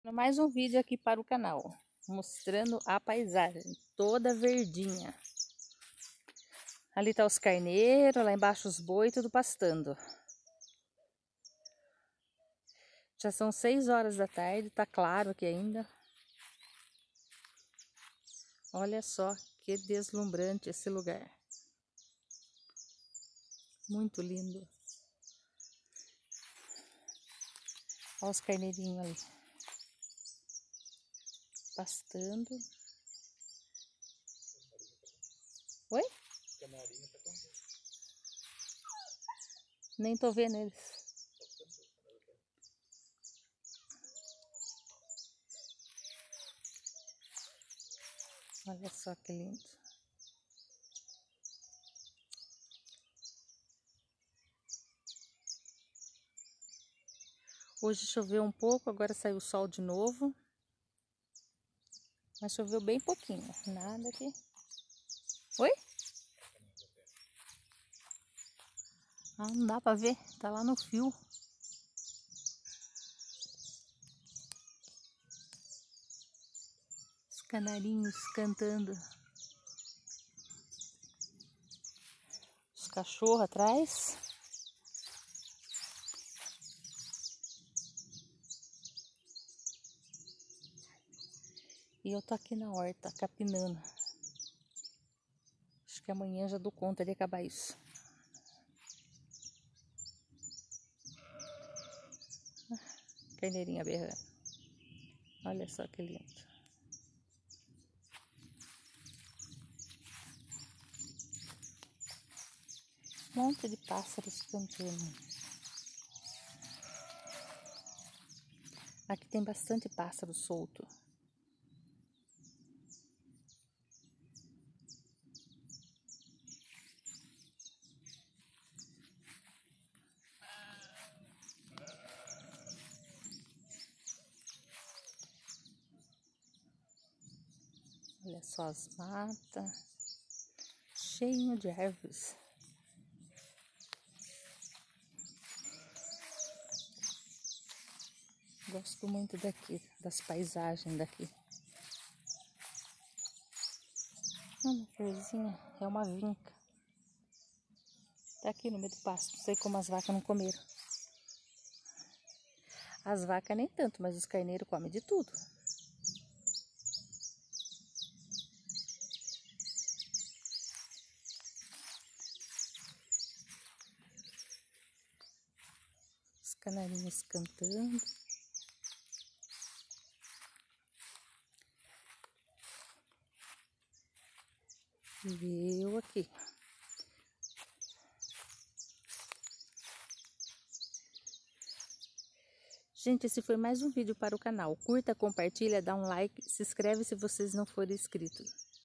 Mais um vídeo aqui para o canal, mostrando a paisagem toda verdinha. Ali tá os carneiros, lá embaixo os boi, tudo pastando. Já são 6 horas da tarde, tá claro aqui ainda. Olha só que deslumbrante esse lugar. Muito lindo. Olha os carneirinhos ali. Pastando. Oi? Nem tô vendo eles. Olha só que lindo. Hoje choveu um pouco, agora saiu o sol de novo. Mas choveu bem pouquinho, nada aqui. Oi? Ah, não dá pra ver, tá lá no fio. Os canarinhos cantando. Os cachorros atrás. E eu tô aqui na horta, capinando. Acho que amanhã já dou conta de acabar isso. Carneirinha berrando. Olha só que lindo. Um monte de pássaros cantando. Aqui tem bastante pássaro solto. Olha só as matas. Cheio de árvores. Gosto muito daqui, das paisagens daqui. Uma florzinha, é uma vinca. Tá aqui no meio do pasto, não sei como as vacas não comeram. As vacas nem tanto, mas os carneiros comem de tudo. Os canarinhos cantando. E eu aqui. Gente, esse foi mais um vídeo para o canal. Curta, compartilha, dá um like, se inscreve se vocês não forem inscritos.